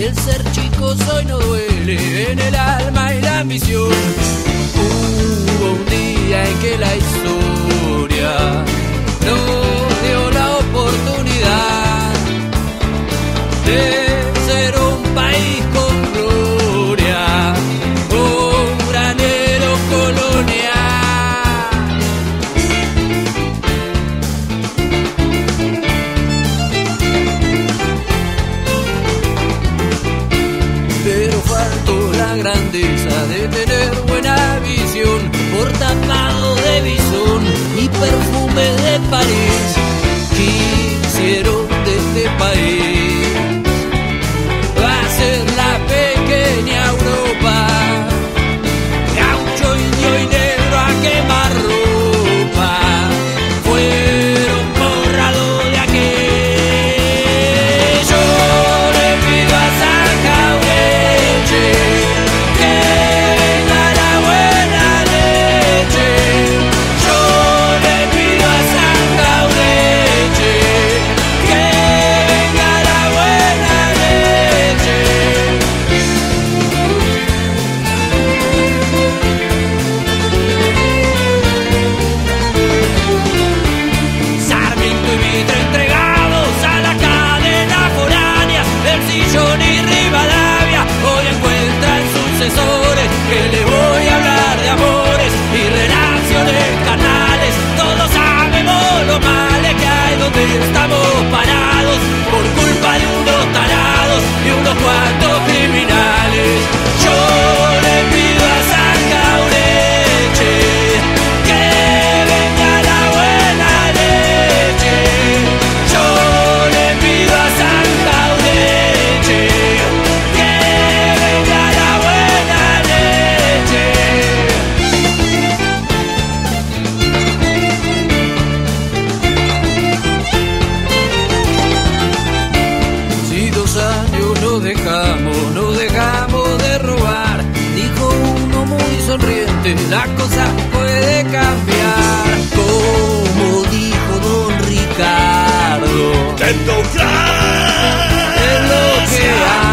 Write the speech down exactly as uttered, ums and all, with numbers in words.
el ser chico hoy no duele en el alma y la ambición. Hubo un día en que la historia nos dio la oportunidad de ser un país con gloria, un granero colonial. Pero faltó la grandeza de tener buena visión, por tapado de bisón y perfume de París. Quisieron de este país va a ser la pequeña Europa, gaucho, indio y negro a quemar ropa, fueron borrados de aquello. Le pido a San Jaureche que venga la buena leche. Yo le pido a San Jaureche que venga la buena leche. Sarmiento y Mitre entregados a la cadena foránea, el Sillón y Rivadavia hoy encuentran sucesores que les voy a hablar de amores y relaciones carnales. Todos sabemos lo males que hay donde estamos parados por culpa de unos tarados y unos cuantos criminales. Yo le pido a San Jaureche que venga la buena leche. Yo le pido a San Jaureche que venga la buena leche. Si dos años nos dejamos, nos dejamos de robar, dijo uno muy sonriente, la cosa puede cambiar. Como dijo don Ricardo, Democracia es lo que hay.